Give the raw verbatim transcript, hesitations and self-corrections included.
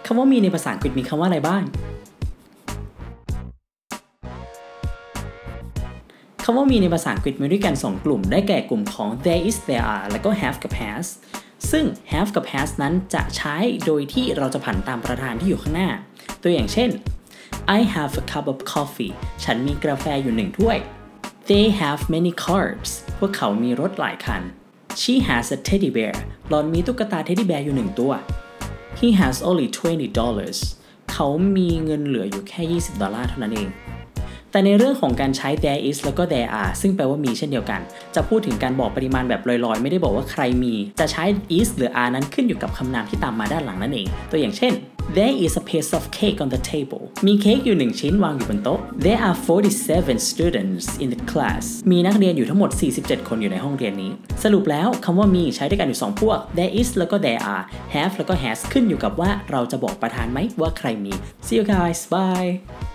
คำว่ามีในภาษาอังกฤษมีคำว่าอะไรบ้างคำว่ามีในภาษาอังกฤษมีด้วยกันสองกลุ่มได้แก่กลุ่มของ there is there are แล้วก็ have กับ has ซึ่ง have กับ has นั้นจะใช้โดยที่เราจะผันตามประธานที่อยู่ข้างหน้าตัวอย่างเช่น I have a cup of coffee ฉันมีกาแฟอยู่หนึ่งถ้วย They have many cars พวกเขามีรถหลายคัน She has a teddy bear หล่อนมีตุ๊กตาเท็ดดี้แบร์อยู่หนึ่งตัว He has only twenty dollars เขามีเงินเหลืออยู่แค่ยี่สิบดอลลาร์เท่านั้นเองแต่ในเรื่องของการใช้ there is แล้วก็ there are ซึ่งแปลว่ามีเช่นเดียวกันจะพูดถึงการบอกปริมาณแบบลอยๆไม่ได้บอกว่าใครมีจะใช้ is หรือ are นั้นขึ้นอยู่กับคำนามที่ตามมาด้านหลังนั่นเองตัวอย่างเช่น There is a piece of cake on the table มีเค้กอยู่หนึ่งชิ้นวางอยู่บนโต๊ะ There are forty-seven students in the class มีนักเรียนอยู่ทั้งหมดสี่สิบเจ็ดคนอยู่ในห้องเรียนนี้สรุปแล้วคำว่ามีใช้ด้วยกันอยู่สองพวก there is แล้วก็ there are have แล้วก็ has ขึ้นอยู่กับว่าเราจะบอกประธานไหมว่าใครมี See you guys bye